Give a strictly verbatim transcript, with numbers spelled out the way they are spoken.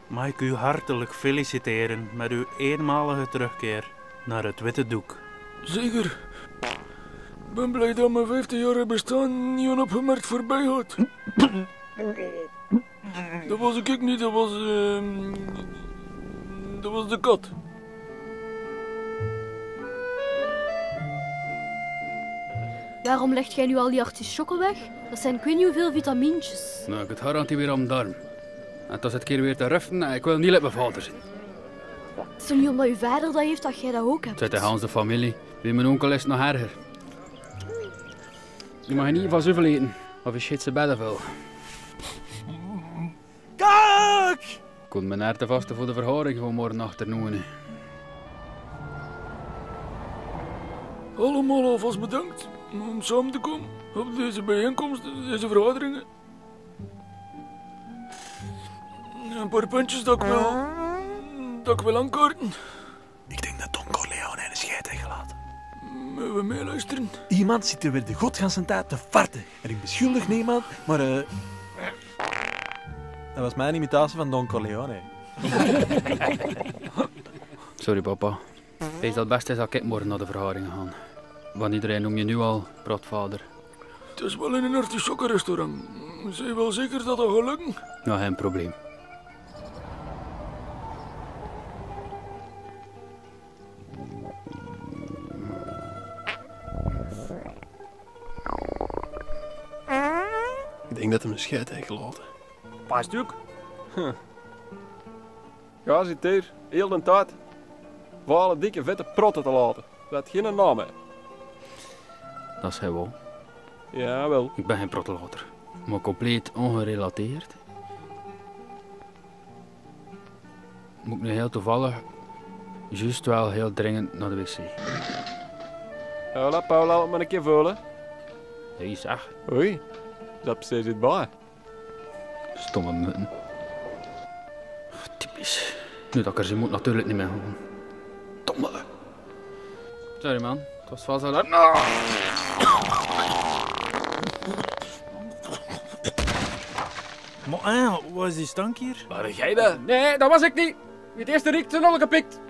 Mag ik u hartelijk feliciteren met uw eenmalige terugkeer naar het witte doek. Zeker. Ik ben blij dat mijn vijftig jaar bestaan niet onopgemerkt voorbij gaat. Dat was ik niet, dat was... Uh, dat was de kat. Waarom legt jij nu al die artisjokken weg? Dat zijn ik weet niet hoeveel vitamintjes. Nou, ik het garantie weer aan mijn darm. En het was het keer weer te ruffen en ik wil niet met mijn vader zijn. Het is toch niet omdat je vader dat heeft dat jij dat ook hebt? Het is de hele familie. Wie mijn onkel is nog erger. Je mag niet van zoveel eten, of je shit ze bedden veel. Kijk! Ik kon mijn herten vasten voor de verhoring van morgen achternoen. Allemaal alvast bedankt om samen te komen op deze bijeenkomst, deze vergaderingen. Een paar puntjes dat ik wel, dat ik wil aankaarten. Ik denk dat Don Corleone een scheid heeft gelaten. Moeten we meeluisteren? Iemand zit er weer de godganse tijd te farten. En ik beschuldig niemand, maar... Uh... Dat was mijn imitatie van Don Corleone. Sorry papa. Wees dat het beste is dat ik morgen naar de vergaderingen ga. Want iedereen noemt je nu al praatvader. Het is wel in een artisjokkenrestaurant. Zijn je wel zeker dat dat gaat lukken? Nou, geen probleem. Ik denk dat hij een scheid heeft gelaten. Paar stuk. Huh. Ja, zit hier. Heel de tijd. Vale, dikke, vette protten te laten. Dat geen naam heeft. Dat is hij wel. Ja, wel. Ik ben geen prottelater. Maar compleet ongerelateerd. Moet ik nu heel toevallig, juist wel heel dringend naar de wc. Hola, Paula, laat me een keer vullen. Hé, zeg. Oei, dat zit het bij. Stomme mutten. Typisch. Nu dat ik er zie, moet natuurlijk niet meer gaan. Domme. Sorry man, het was vast al uit. No! Maar eh, wat is die stank hier? Waar jij dat? Nee, dat was ik niet. Wie het eerste riekt, zijn alle gepikt.